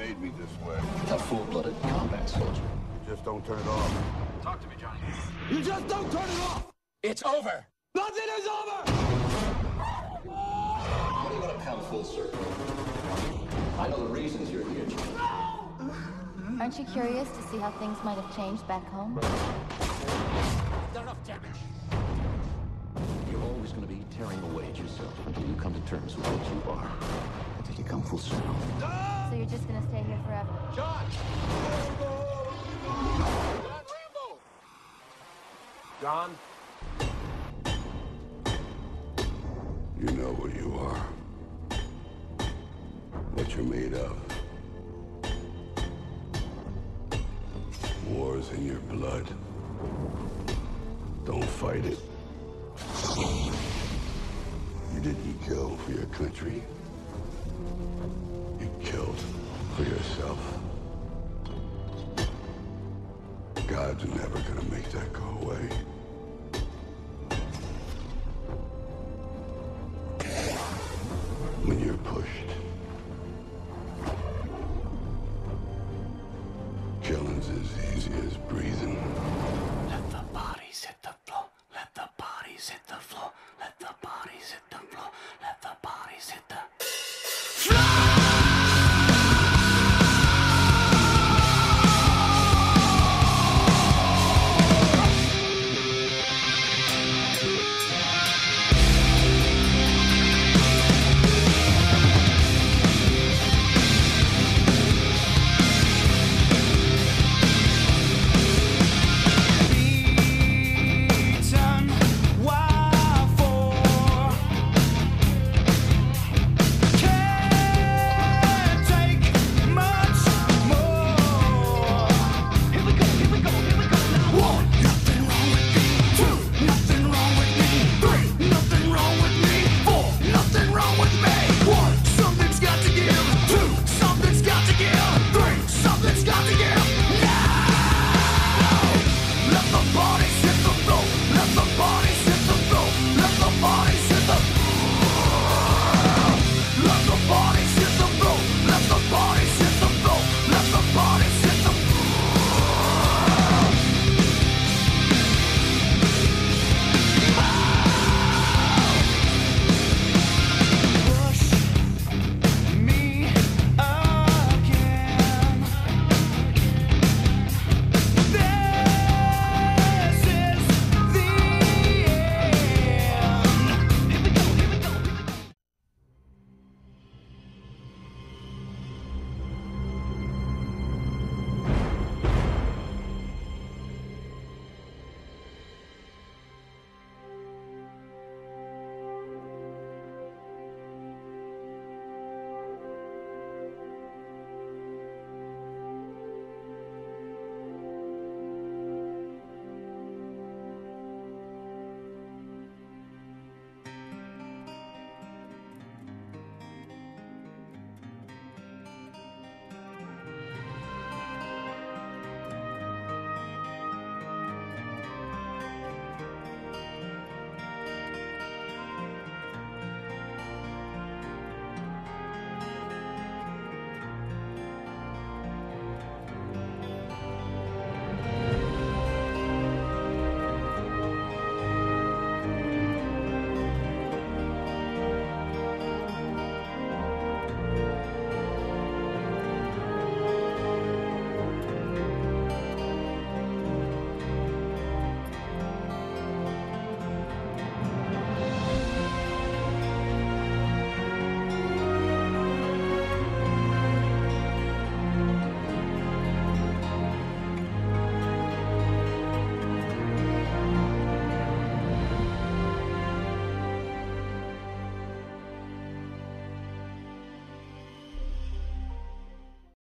made me this way. A full-blooded combat soldier. You just don't turn it off. Talk to me, Johnny. You just don't turn it off! It's over! Nothing is over! What do you want to come full circle? I know the reasons you're here, Johnny. Aren't you curious to see how things might have changed back home? Done enough damage. You're always going to be tearing away at yourself until you come to terms with what you are. Until you come full circle. So you're just gonna stay here forever? John! John, You know what you are. What you're made of. War's in your blood. Don't fight it. You didn't kill for your country. You killed for yourself. God's never gonna make that go away. When you're pushed, killing's as easy as breathing.